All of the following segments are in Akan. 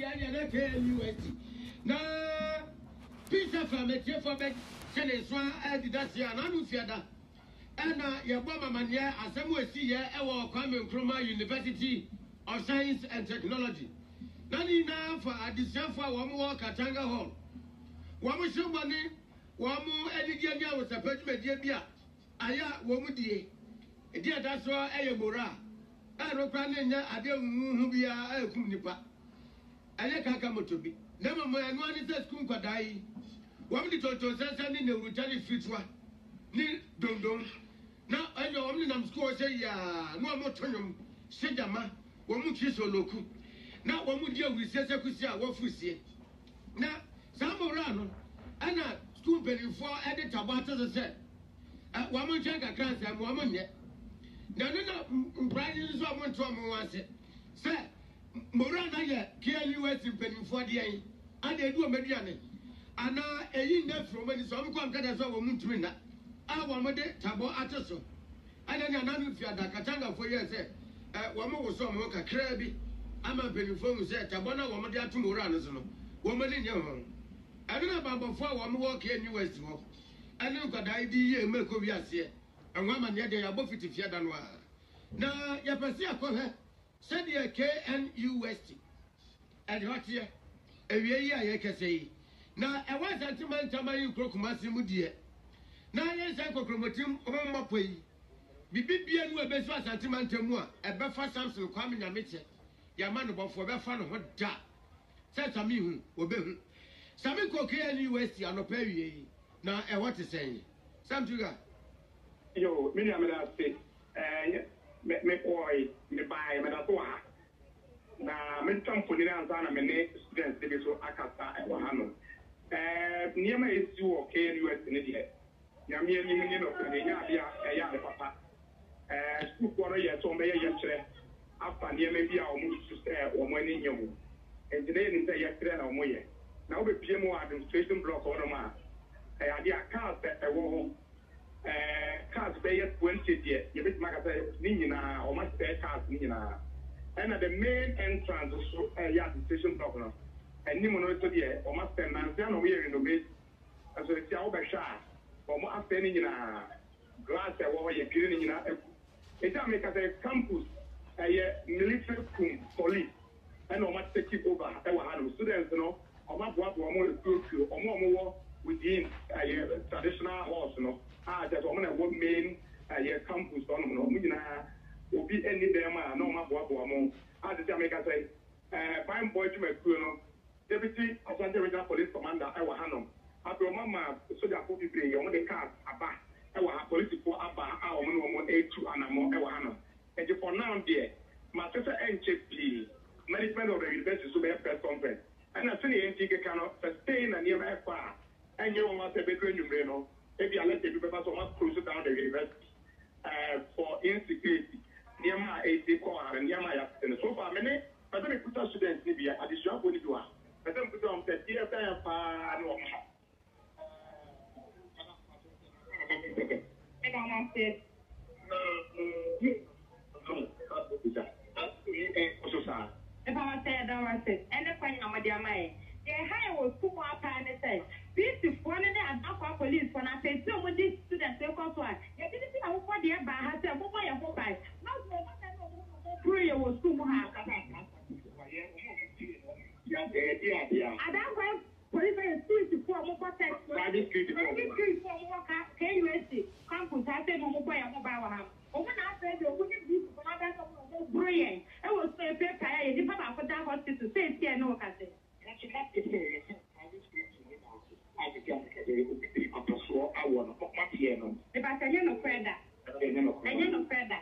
the KNUST. Now, peace of family for bed, Senate Swan, Adidas, and Anufiada. And your bomber mania, as some will see here, our Kwame Nkrumah University of Science and Technology. Not enough for a decision for one more Katanga Hall. One more somebody, one more Edigania was a purchase, dear. Aya, woman, dear. Dear, that's why I am Mora. I don't plan I don't be a Kunipa. I can't come to be. Never mind, one is a school could die. One little to send in the returning future. Ni don't. Now I know only I'm score say ya no more tonum sejama wo mu chiso loku na wo mu dia wi sese kusi a wo fusie na samora no ana school benifo edit about say wo mu chenka class am wo mu nye na no brand so mo to mo wase say mora na ye KNUST benifo de yin ana edu o meduane ana eyi na from any so am kwam kada so wo mu ntumi na awamode tabo ateso anani ananu fi adakatanga for years wamo wo so mo kakra bi ama benifo mu se tabo na wamode atumura no so no wamode nye ho aduna babofo wamo wo KNUST ho ane nkwadai di ye meko bi ase anwa ma ne de ya bo fiti fiada no a na ya pese akohe said the KNUST and what here ewie yi aye kese yi na e wa sentiment amayi krokumase mu die na ye say kokromotim homma poi bibibia nu ebeso asantimantemu a ebefa Samson kwame nyameche ya ma no bofo ebefa no ho da say sami hu obehu sami ko KNUST anopa wie na e what say samtuga yo me na me da say me koi me bai me da to ha na me tampo ni na na me ne students de so akasa e wa ha no niema esi wo KNUST ne de Yamia Union of Kenya, a papa. School quarter yet, so may I yesterday. After near maybe our moves to stay or money in your room. And today, in say yesterday, or more. Now, the PMO administration block on a man. I had a car that I won't cars pay at 20 years. You bet my Nina or my spare cars, Nina. And at the main entrance, a administration block. And Nimono to the or must spend Nancy we're in the base as a Tiao From after any glass, you're killing it. Make us a campus, a military police, and no much take it over. Our students, you know, or what more or more within a traditional horse, you know. That's one main campus on will be any them, no matter what more. As the Jamaica say, fine boy to my crew, Deputy Asante Regional Police Commander, our Hanum. After Mama, so that will be on the cars, Abba, our political Abba, our A2 and a more Ewana. And for now, dear, my sister and check, please. Management of the university to be a press conference. And I say, NTK cannot sustain a near far. And you want a bedroom, you know, maybe I let the people so much closer down the university for insecurity. Near my 80 core and near my accident. So far, many, but then put us students, maybe at the shop when you do. But then put on the dear and and I said, if I said, and the point of my dear May, the higher was too more time to say, this is one and a police when I said, so with this student, they got one. You didn't see how far the air by herself, what I hope I prayer was too much. Police are still to form a protect. KNUST campus has a mobile house. Open up the wouldn't be brilliant. I will say, paper, you put up for that hospital, say, yeah, no, I say. If I say, no, Freda, I know Freda.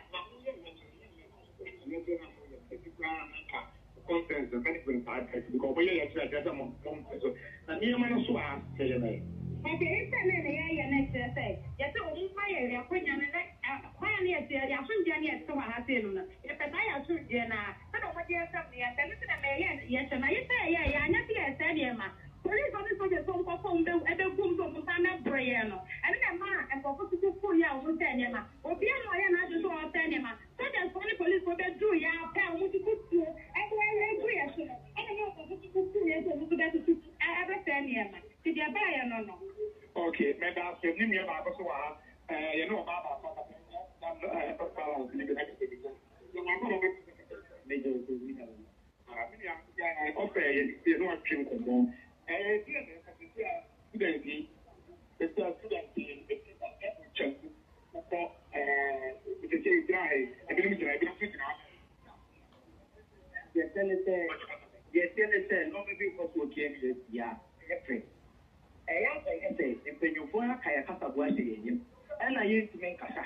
Conference and management because we actually get them so and you man so ask say me okay it's next say yes so my area when you when you say ya so jani so ha say no if I ya so jana I don't want you something ya tell me yes na you say ya nya say say dey ma police on so just so ko be e be gum so na prayer no and then ma e ko to full ya o say dey ma obi no ya na so o say dey ma so just police go be do ya pa o to put no. Okay, me da se ni me ba ko so wa you know baba papa balance ni ga ke you ma ko me jo ko ni na me ya okay you know what trim ko mo ti na ka ti student yi student yi check ko ti ti drai e bi mi drai bi fi na yes no me bi ko so ke mi ya e the Penuvoa Kayakasa Guashi, and I used to make Kasa.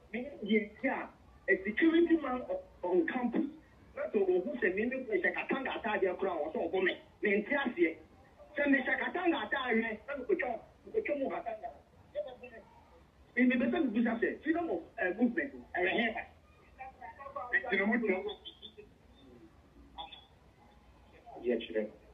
A security man on campus. That's all who said, Mimi, Shakatanga, Tadia Crown, or so, woman, named Tiasia. Send me Shakatanga, Tadia, and the Chomuhatanga. In the better business, freedom of movement, and a hammer. You know what? Yes,